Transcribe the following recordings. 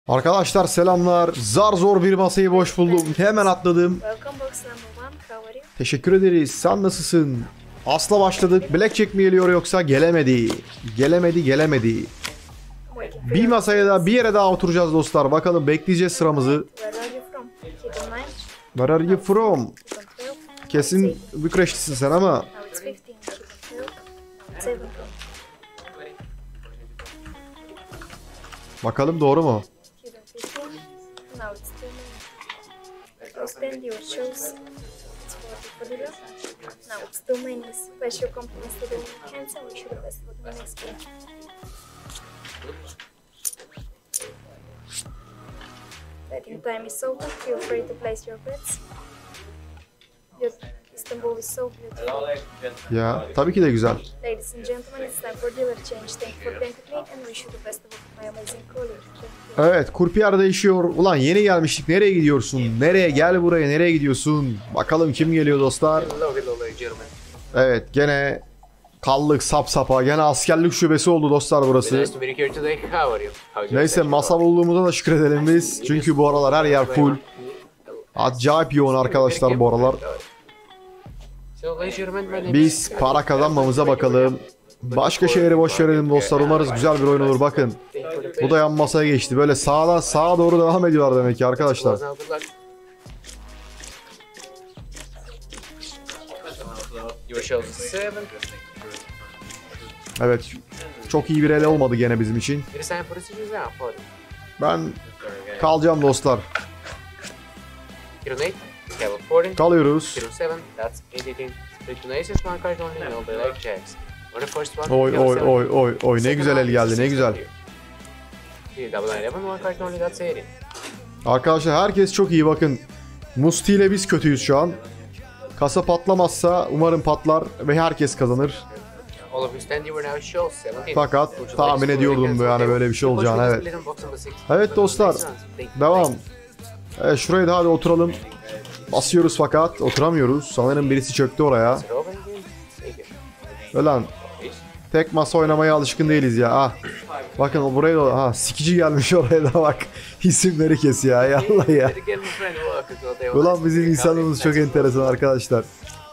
Arkadaşlar selamlar. Zar zor bir masayı boş buldum. Hemen atladım. Teşekkür ederiz. Sen nasılsın? Asla başladık. Blackjack mi geliyor yoksa gelemedi. Gelemedi. Bir masaya da bir yere daha oturacağız dostlar. Bakalım bekleyeceğiz sıramızı. Where are you from? Kesin Bükreşlisin sen ama. Bakalım doğru mu? Spend your shows for the now it's too many special compliments to the weekends and we should have best for the next game. Betting time is over. Feel free to place your bets. Istanbul is so beautiful. Ya tabii ki de güzel. Ladies and gentlemen, it's time for dealer change. Thank you for playing with me and wish you the best of my amazing colleague. Evet, kurpiyer değişiyor. Ulan yeni gelmiştik. Nereye gidiyorsun? Nereye? Gel buraya. Nereye gidiyorsun? Bakalım kim geliyor dostlar. Evet, gene kallık sapsapa. Gene askerlik şubesi oldu dostlar burası. Neyse masa bulduğumuza da şükredelim biz. Çünkü bu aralar her yer full. Acayip yoğun arkadaşlar bu aralar. Biz para kazanmamıza bakalım. Başka şeyleri boş verelim dostlar. Umarız güzel bir oyun olur. Bakın. Bu da yan masaya geçti. Böyle sağdan sağa doğru devam ediyorlar demek ki arkadaşlar. Evet. Çok iyi bir ele olmadı gene bizim için. Ben kalacağım dostlar. Kalıyoruz. Oy ne güzel el geldi, ne güzel. Arkadaşlar herkes çok iyi, bakın. Musti ile biz kötüyüz şu an. Kasa patlamazsa umarım patlar ve herkes kazanır. Fakat tahmin ediyordum yani böyle bir şey olacağını, evet. Evet dostlar, devam. Evet, şuraya da hadi oturalım. Basıyoruz fakat oturamıyoruz. Sanırım birisi çöktü oraya. Ulan tek masa oynamaya alışkın değiliz ya. Ah. Bakın buraya da sikici gelmiş oraya da bak. İsimleri kes ya. Yallah ya. Ulan bizim insanımız çok enteresan arkadaşlar.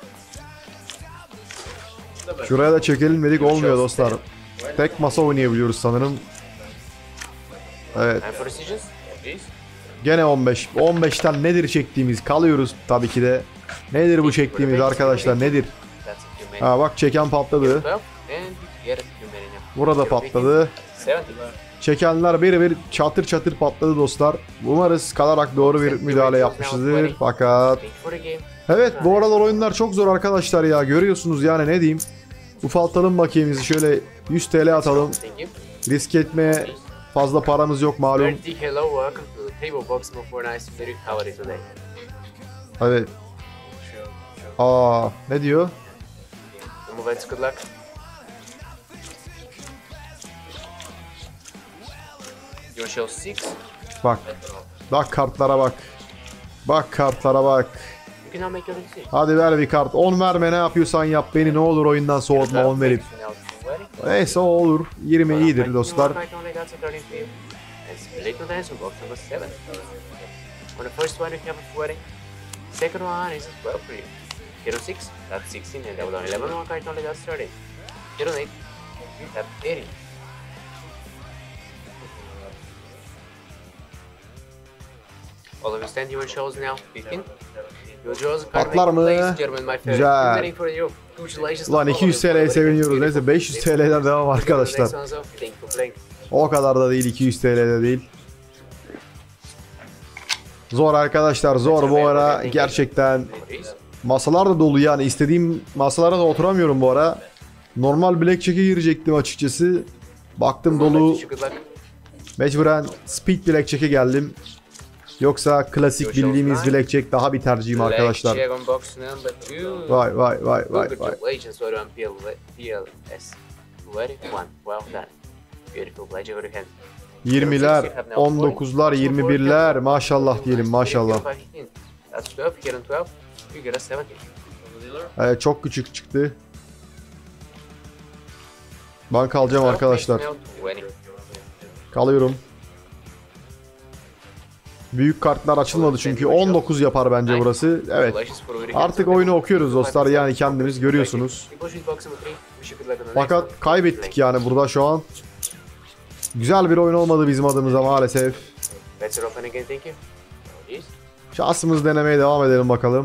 Şuraya da çökelim dedik, olmuyor dostlar. Tek masa oynayabiliyoruz sanırım. Evet. Gene 15. 15'ten nedir çektiğimiz? Kalıyoruz tabii ki de. Nedir bu çektiğimiz arkadaşlar, nedir? Ha bak, çeken patladı. Burada patladı. Çekenler bir çatır çatır patladı dostlar. Umarız kalarak doğru bir müdahale yapmışızdır. Fakat evet, bu aralar oyunlar çok zor arkadaşlar ya. Görüyorsunuz yani, ne diyeyim. Ufaltalım bakayım, şöyle 100 TL atalım. Risk etmeye fazla paramız yok malum. Evet. Ne diyor? Bak. Bak kartlara bak. Bak kartlara bak. Hadi ver bir kart. 10 verme, ne yapıyorsan yap. Beni ne olur oyundan soğutma 10 verip. Neyse o olur. 20 iyidir dostlar. Patlar mı? Güzel. Ulan 200 TL'ye seviniyoruz. Neyse 500 TL'den devam arkadaşlar. O kadar da değil, 200 TL'de değil. Zor arkadaşlar, zor bu ara gerçekten. Masalar da dolu yani, istediğim masalara da oturamıyorum bu ara. Normal blackjack'e girecektim açıkçası. Baktım dolu. Mecburen speed blackjack'e geldim. Yoksa klasik bildiğimiz blackjack daha bir tercihim arkadaşlar. Vay. 20'ler, 19'lar, 21'ler, maşallah diyelim, maşallah. Çok küçük çıktı. Ben kalacağım arkadaşlar. Kalıyorum. Büyük kartlar açılmadı çünkü 19 yapar bence burası. Evet. Artık oyunu okuyoruz dostlar, yani kendiniz görüyorsunuz. Fakat kaybettik yani burada şu an. Güzel bir oyun olmadı bizim adımıza maalesef. Şansımız denemeye devam edelim bakalım.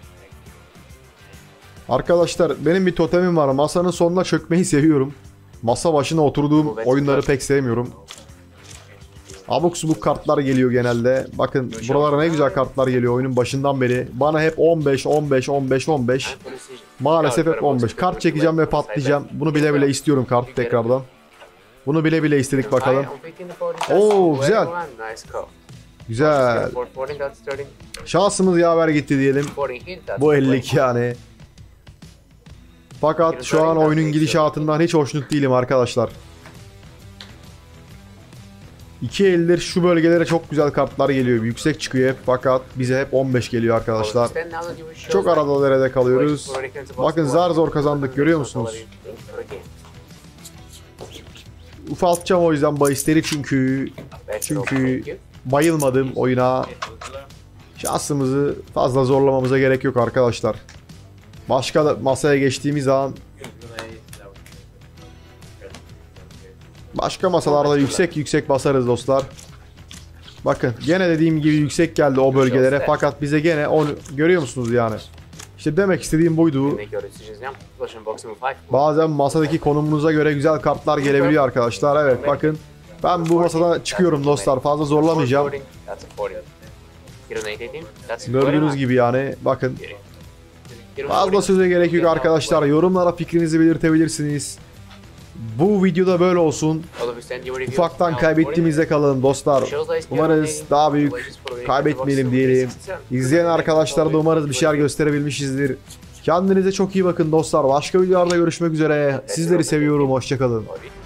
Arkadaşlar benim bir totemim var. Masanın sonuna çökmeyi seviyorum. Masa başına oturduğum oyunları pek sevmiyorum. Abuk subuk kartlar geliyor genelde. Bakın buralara ne güzel kartlar geliyor oyunun başından beri. Bana hep 15, 15, 15, 15. Maalesef hep 15. Kart çekeceğim ve patlayacağım. Bunu bile bile istiyorum kartı tekrardan. Bunu bile bile istedik bakalım. Oo güzel. Güzel. Şansımız yaver gitti diyelim. Bu 52 yani. Fakat şu an oyunun gidişatından hiç hoşnut değilim arkadaşlar. 2 eldir şu bölgelere çok güzel kartlar geliyor. Yüksek çıkıyor hep, fakat bize hep 15 geliyor arkadaşlar. Çok arada derede kalıyoruz. Bakın zar zor kazandık, görüyor musunuz? Ufaltacağım o yüzden bahisleri çünkü bayılmadım oyuna. Şansımızı fazla zorlamamıza gerek yok arkadaşlar. Başka masaya geçtiğimiz zaman başka masalarda yüksek basarız dostlar. Bakın gene dediğim gibi yüksek geldi o bölgelere, fakat bize gene onu görüyor musunuz yani? İşte demek istediğim buydu. Bazen masadaki konumunuza göre güzel kartlar gelebiliyor arkadaşlar. Evet bakın ben bu masada çıkıyorum dostlar, fazla zorlamayacağım. Gördüğünüz gibi yani bakın. Fazla söze gerek yok arkadaşlar. Yorumlara fikrinizi belirtebilirsiniz. Bu videoda böyle olsun. Ufaktan kaybettiğimizde kalın dostlar. Umarız daha büyük kaybetmeyelim diyelim. İzleyen arkadaşlar da umarız bir şeyler gösterebilmişizdir. Kendinize çok iyi bakın dostlar. Başka videolarda görüşmek üzere. Sizleri seviyorum. Hoşça kalın.